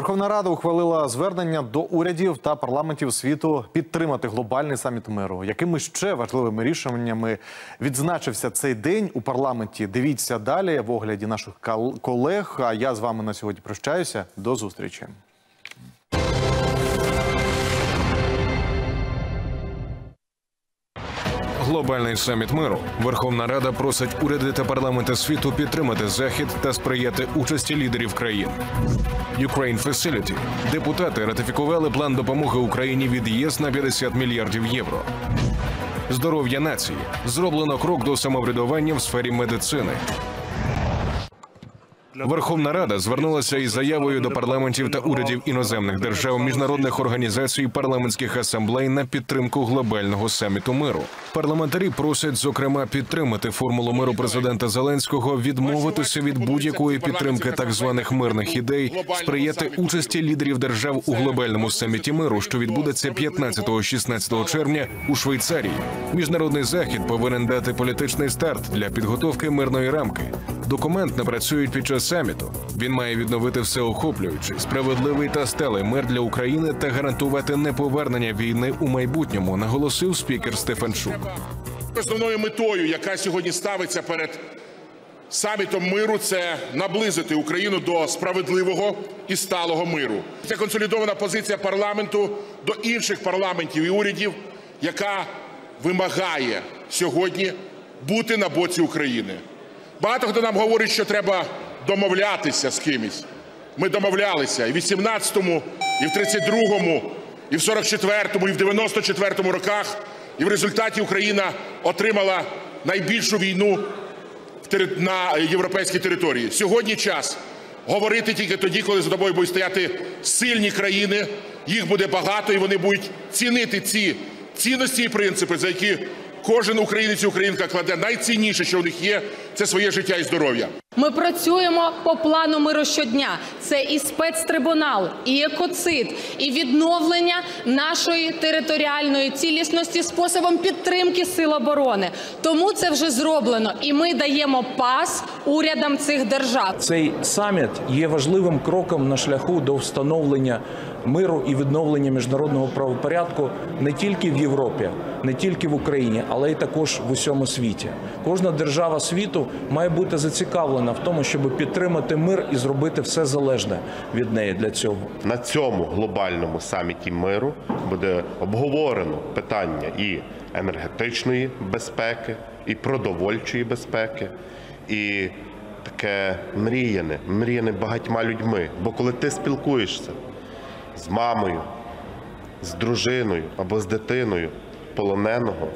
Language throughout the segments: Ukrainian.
Верховна Рада ухвалила звернення до урядів та парламентів світу підтримати глобальний саміт миру. Якими ще важливими рішеннями відзначився цей день у парламенті? Дивіться далі в огляді наших колег. А я з вами на сьогодні прощаюся. До зустрічі. Глобальний саміт миру. Верховна Рада просить уряди та парламенти світу підтримати Захід та сприяти участі лідерів країн. Ukraine Facility. Депутати ратифікували план допомоги Україні від ЄС на 50 мільярдів євро. Здоров'я нації. Зроблено крок до самоврядування в сфері медицини. Верховна Рада звернулася із заявою до парламентів та урядів іноземних держав, міжнародних організацій, парламентських асамблей на підтримку глобального саміту миру. Парламентарі просять, зокрема, підтримати формулу миру президента Зеленського, відмовитися від будь-якої підтримки так званих мирних ідей, сприяти участі лідерів держав у глобальному саміті миру, що відбудеться 15-16 червня у Швейцарії. Міжнародний захід повинен дати політичний старт для підготовки мирної рамки. Документ напрацюють під час саміту. Він має відновити всеохоплюючий, справедливий та сталий мир для України та гарантувати неповернення війни у майбутньому, наголосив спікер Стефанчук. Основною метою, яка сьогодні ставиться перед самітом миру, це наблизити Україну до справедливого і сталого миру. Це консолідована позиція парламенту до інших парламентів і урядів, яка вимагає сьогодні бути на боці України. Багато хто нам говорить, що треба домовлятися з кимось. Ми домовлялися і в 18-му, і в 32-му, і в 44-му, і в 94-му роках. І в результаті Україна отримала найбільшу війну на європейській території. Сьогодні час говорити тільки тоді, коли за тобою будуть стояти сильні країни, їх буде багато, і вони будуть цінити ці цінності і принципи, за які кожен українець і українка кладе найцінніше, що у них є, це своє життя і здоров'я. Ми працюємо по плану миру щодня. Це і спецтрибунал, і екоцид, і відновлення нашої територіальної цілісності способом підтримки сил оборони. Тому це вже зроблено, і ми даємо пас урядам цих держав. Цей саміт є важливим кроком на шляху до встановлення миру і відновлення міжнародного правопорядку не тільки в Європі, не тільки в Україні, але й також в усьому світі. Кожна держава світу має бути зацікавлена в тому, щоб підтримати мир і зробити все залежне від неї для цього. На цьому глобальному саміті миру буде обговорено питання і енергетичної безпеки, і продовольчої безпеки, і таке мріяне багатьма людьми. Бо коли ти спілкуєшся з мамою, з дружиною або з дитиною полоненого,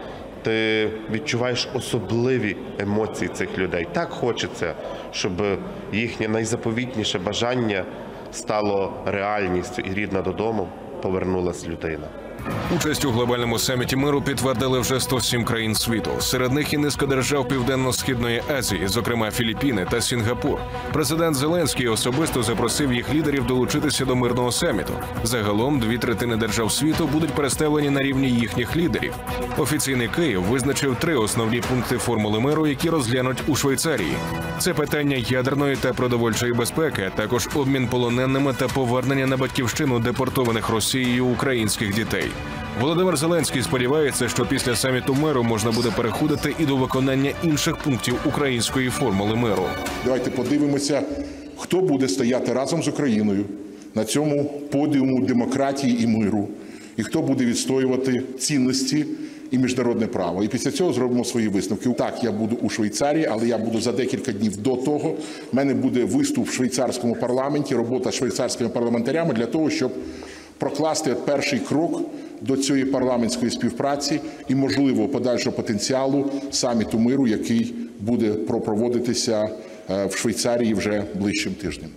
ти відчуваєш особливі емоції цих людей. Так хочеться, щоб їхнє найзаповітніше бажання стало реальністю і рідна додому повернулась людина. Участь у глобальному саміті миру підтвердили вже 107 країн світу. Серед них і низка держав Південно-Східної Азії, зокрема Філіппіни та Сінгапур. Президент Зеленський особисто запросив їх лідерів долучитися до мирного саміту. Загалом 2/3 держав світу будуть представлені на рівні їхніх лідерів. Офіційний Київ визначив 3 основні пункти формули миру, які розглянуть у Швейцарії. Це питання ядерної та продовольчої безпеки, а також обмін полоненими та повернення на батьківщину депортованих Росією українських дітей. Володимир Зеленський сподівається, що після саміту миру можна буде переходити і до виконання інших пунктів української формули миру. Давайте подивимося, хто буде стояти разом з Україною на цьому подіуму демократії і миру, і хто буде відстоювати цінності і міжнародне право. І після цього зробимо свої висновки. Так, я буду у Швейцарії, але я буду за декілька днів до того. У мене буде виступ в швейцарському парламенті, робота з швейцарськими парламентарями для того, щоб прокласти перший крок до цієї парламентської співпраці і, можливо, подальшого потенціалу саміту миру, який буде проводитися в Швейцарії вже ближчим тижнем.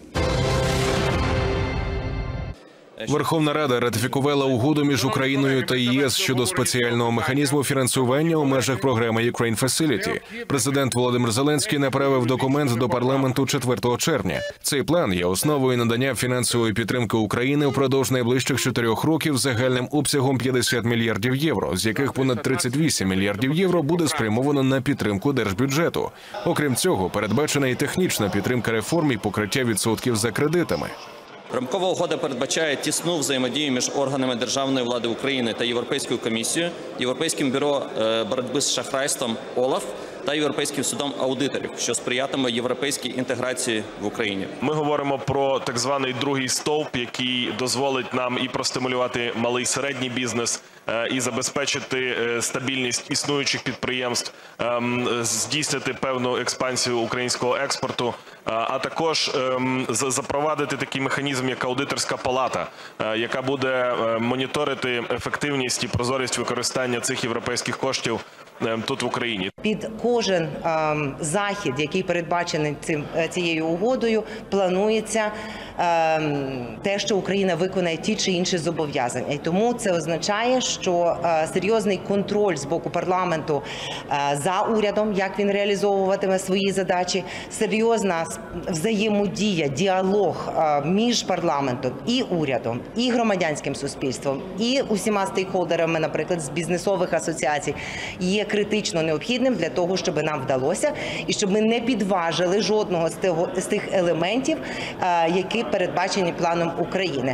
Верховна Рада ратифікувала угоду між Україною та ЄС щодо спеціального механізму фінансування у межах програми Ukraine Facility. Президент Володимир Зеленський направив документ до парламенту 4 червня. Цей план є основою надання фінансової підтримки України впродовж найближчих 4 років загальним обсягом 50 мільярдів євро, з яких понад 38 мільярдів євро буде спрямовано на підтримку держбюджету. Окрім цього, передбачена і технічна підтримка реформ і покриття відсотків за кредитами. Рамкова угода передбачає тісну взаємодію між органами державної влади України та Європейською комісією, Європейським бюро боротьби з шахрайством ОЛАФ та Європейським судом аудиторів, що сприятиме європейській інтеграції в Україні. Ми говоримо про так званий другий стовп, який дозволить нам і простимулювати малий і середній бізнес, і забезпечити стабільність існуючих підприємств, здійснити певну експансію українського експорту, а також запровадити такий механізм, як аудиторська палата, яка буде моніторити ефективність і прозорість використання цих європейських коштів тут в Україні. Під кожен захід, який передбачений цією угодою, планується те, що Україна виконає ті чи інші зобов'язання. І тому це означає, що серйозний контроль з боку парламенту за урядом, як він реалізовуватиме свої задачі, серйозна взаємодія, діалог між парламентом і урядом, і громадянським суспільством, і усіма стейкхолдерами, наприклад, з бізнесових асоціацій, є критично необхідним для того, щоб нам вдалося і щоб ми не підважили жодного з тих елементів, які передбачені планом України.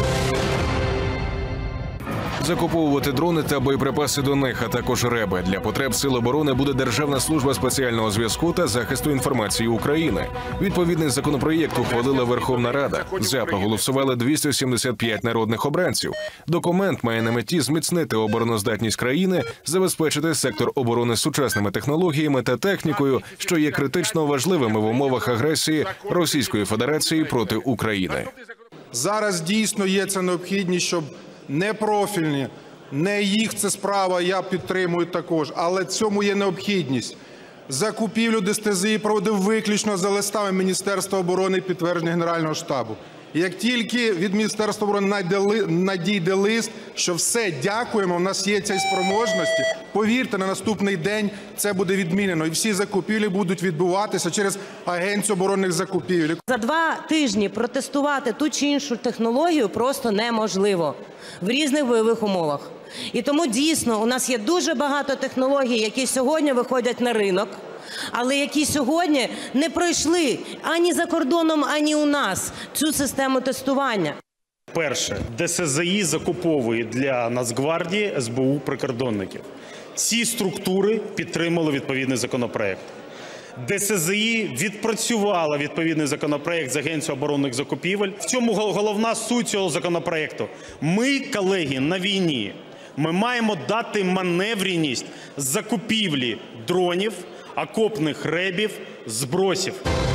Закуповувати дрони та боєприпаси до них, а також РЕБи для потреб Сил оборони буде Державна служба спеціального зв'язку та захисту інформації України. Відповідний законопроєкт ухвалила Верховна Рада. За проголосували 275 народних обранців. Документ має на меті зміцнити обороноздатність країни, забезпечити сектор оборони сучасними технологіями та технікою, що є критично важливими в умовах агресії Російської Федерації проти України. Зараз дійсно є ця необхідність, щоб непрофільні, не їх це справа, я підтримую також, але цьому є необхідність. Закупівлю ДСТЗІ проводив виключно за листами Міністерства оборони і підтвердження Генерального штабу. Як тільки від Міністерства оборони надійде лист, що все, дякуємо, у нас є ці спроможності, повірте, на наступний день це буде відмінено. І всі закупівлі будуть відбуватися через Агенцію оборонних закупівель. За 2 тижні протестувати ту чи іншу технологію просто неможливо в різних бойових умовах. І тому дійсно у нас є дуже багато технологій, які сьогодні виходять на ринок, але які сьогодні не пройшли ані за кордоном, ані у нас цю систему тестування. Перше, ДСЗІ закуповує для Нацгвардії, СБУ, прикордонників. Ці структури підтримали відповідний законопроект. ДСЗІ відпрацювала відповідний законопроект з Агенцією оборонних закупівель. В цьому головна суть цього законопроекту. Ми, колеги, на війні. Ми маємо дати маневреність закупівлі дронів, окопних ребів, збросів.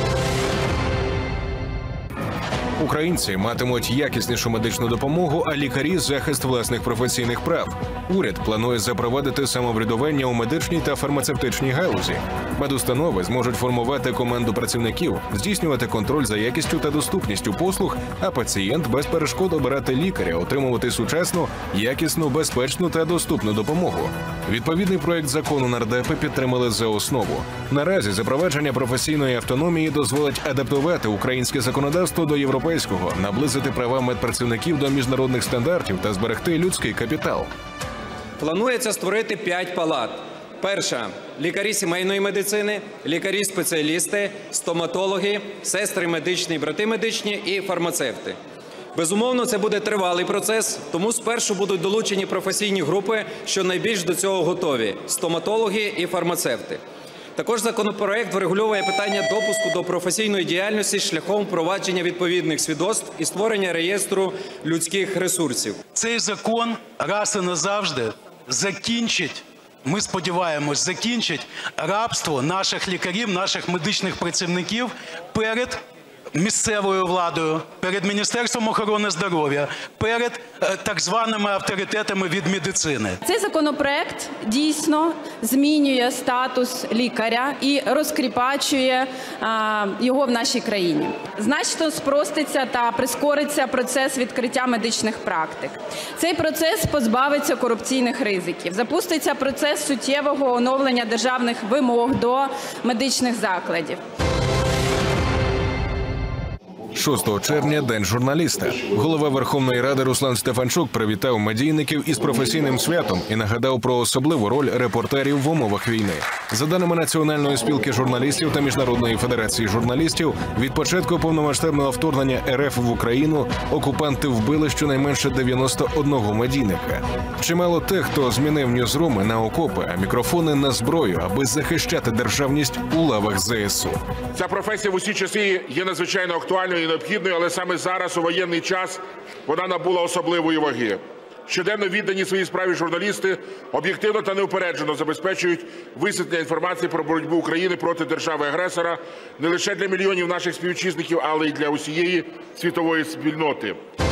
Українці матимуть якіснішу медичну допомогу, а лікарі – захист власних професійних прав. Уряд планує запровадити самоврядування у медичній та фармацевтичній галузі. Медустанови зможуть формувати команду працівників, здійснювати контроль за якістю та доступністю послуг, а пацієнт без перешкод обирати лікаря, отримувати сучасну, якісну, безпечну та доступну допомогу. Відповідний проект закону нардепи підтримали за основу. Наразі запровадження професійної автономії дозволить адаптувати українське законодавство до європейського, наблизити права медпрацівників до міжнародних стандартів та зберегти людський капітал. Планується створити 5 палат. Перша – лікарі сімейної медицини, лікарі-спеціалісти, стоматологи, сестри медичні, брати медичні і фармацевти. Безумовно, це буде тривалий процес, тому спершу будуть долучені професійні групи, що найбільш до цього готові – стоматологи і фармацевти. Також законопроект врегульовує питання допуску до професійної діяльності шляхом впровадження відповідних свідоцтв і створення реєстру людських ресурсів. Цей закон раз і назавжди закінчить, ми сподіваємось, закінчить рабство наших лікарів, наших медичних працівників перед місцевою владою, перед Міністерством охорони здоров'я, перед так званими авторитетами від медицини. Цей законопроект дійсно змінює статус лікаря і розкріпачує його в нашій країні. Значно спроститься та прискориться процес відкриття медичних практик. Цей процес позбавиться корупційних ризиків. Запуститься процес суттєвого оновлення державних вимог до медичних закладів. 6 червня – День журналіста. Голова Верховної Ради Руслан Стефанчук привітав медійників із професійним святом і нагадав про особливу роль репортерів в умовах війни. За даними Національної спілки журналістів та Міжнародної федерації журналістів, від початку повномасштабного вторгнення РФ в Україну окупанти вбили щонайменше 91 медійника. Чимало тих, хто змінив ньюзруми на окопи, а мікрофони на зброю, аби захищати державність у лавах ЗСУ. Ця професія в усі часи є надзвичайно актуальною і необхідною, але саме зараз, у воєнний час, вона набула особливої ваги. Щоденно віддані своїй справі журналісти об'єктивно та неупереджено забезпечують висвітлення інформації про боротьбу України проти держави-агресора не лише для мільйонів наших співвітчизників, але й для усієї світової спільноти.